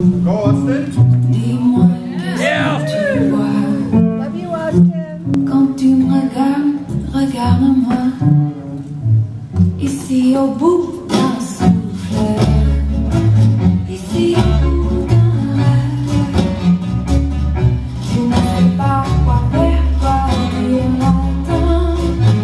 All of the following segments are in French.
Go, Austyn. Dis-moi qu'est-ce que tu vois. Love you, Austyn. Quand tu me regardes, regarde-moi. Ici au bout d'un souffle. Ici au bout d'un rêve. Tu ne sais pas quoi faire, quoi dire maintenant.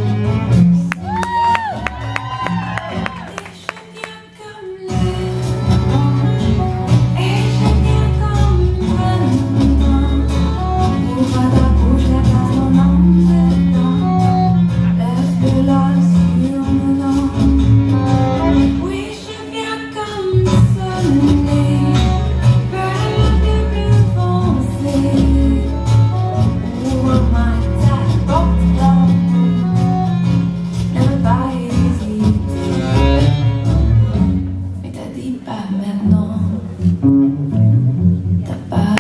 Et je viens comme l'air. Et je viens comme maintenant. Ouvre ta bouche, laisse ton nom dedans. Laisse-le-la sur mon nom. Oui, je viens comme le soleil. Peur de plus foncer. Ouvre-moi ta porte d'amour. Ne pas hésiter. Mais t'as dit pas maintenant. T'as pas.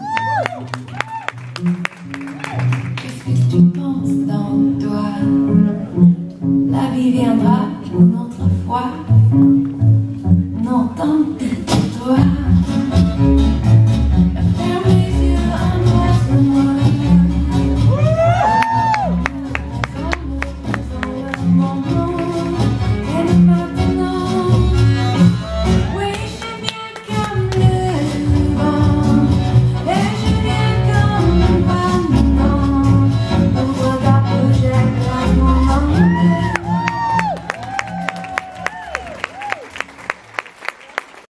Qu'est-ce que tu penses dans toi? La vie viendra une autre fois.